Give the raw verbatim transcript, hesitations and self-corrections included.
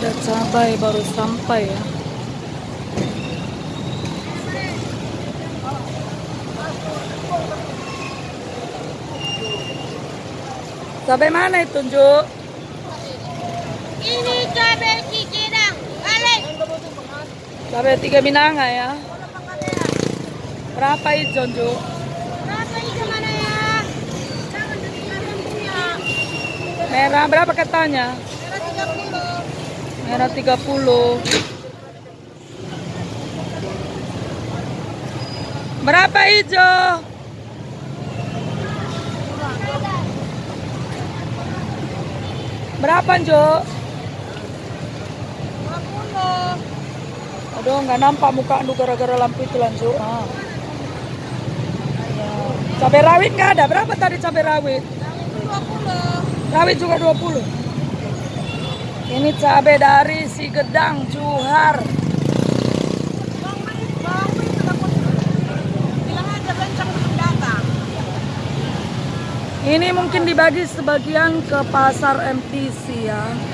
Ada cabai baru sampai ya. Cabai mana itu, Ju? Ini cabai Cikidang. Balik. Cabai tiga Minanga ya. Berapa hijau, Ju? Berapa hijau mana ya? Jangan dikirakan punya. Merah berapa katanya? Merah tiga puluh. Merah tiga puluh. Berapa hijau? Berapa, Jo? dua puluh. Aduh, nggak nampak muka lu gara-gara lampu itu lanjut. Ah. Ya. Cabai rawit nggak ada. Berapa tadi cabai rawit? dua puluh. Rawit juga dua puluh. Ini cabai dari si Gedang Juhar. Bang, bang, sudah puluh. Bilang aja kencang belum datang. Ini mungkin dibagi sebagian ke pasar M T C ya.